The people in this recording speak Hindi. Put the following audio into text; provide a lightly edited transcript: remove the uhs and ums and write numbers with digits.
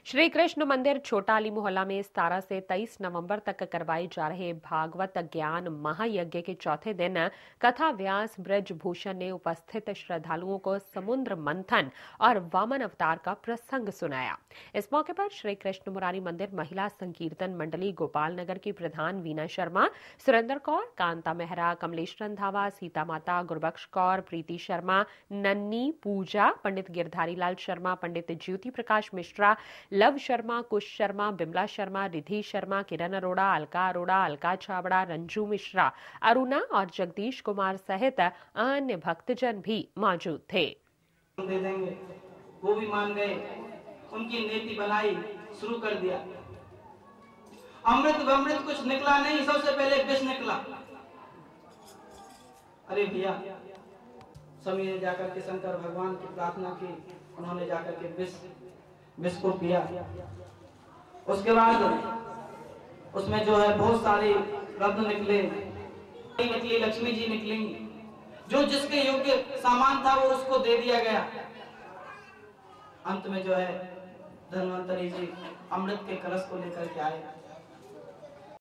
श्री कृष्ण मंदिर छोटा अली मोहल्ला में 17 से 23 नवंबर तक करवाए जा रहे भागवत ज्ञान महायज्ञ के चौथे दिन कथा व्यास ब्रज भूषण ने उपस्थित श्रद्धालुओं को समुद्र मंथन और वामन अवतार का प्रसंग सुनाया। इस मौके पर श्री कृष्ण मुरारी मंदिर महिला संकीर्तन मंडली गोपाल नगर की प्रधान वीना शर्मा, सुरेंद्र कौर, कांता मेहरा, कमलेश रंधावा, सीता माता, गुरबख्श कौर, प्रीति शर्मा, नन्नी, पूजा, पंडित गिरधारी लाल शर्मा, पंडित ज्योति प्रकाश मिश्रा, लव शर्मा, कुश शर्मा, बिमला शर्मा, रिधि शर्मा, किरण अरोड़ा, अलका छाबड़ा, रंजू मिश्रा, अरुणा और जगदीश कुमार सहित अन्य भक्तजन भी मौजूद थे। दे देंगे, वो भी मान गए, उनकी नीति बनाई, शुरू कर दिया। अमृत कुछ निकला नहीं, सबसे पहले विष निकला। अरे भैया, स्वामी ने जाकर के शंकर भगवान की प्रार्थना की, उन्होंने जाकर के विष को पिया। उसके बाद उसमें जो है बहुत सारे रत्न निकले, लक्ष्मी जी निकली, जो जिसके योग्य सामान था वो उसको दे दिया गया। अंत में जो है धन्वंतरी जी अमृत के कलश को लेकर के आए।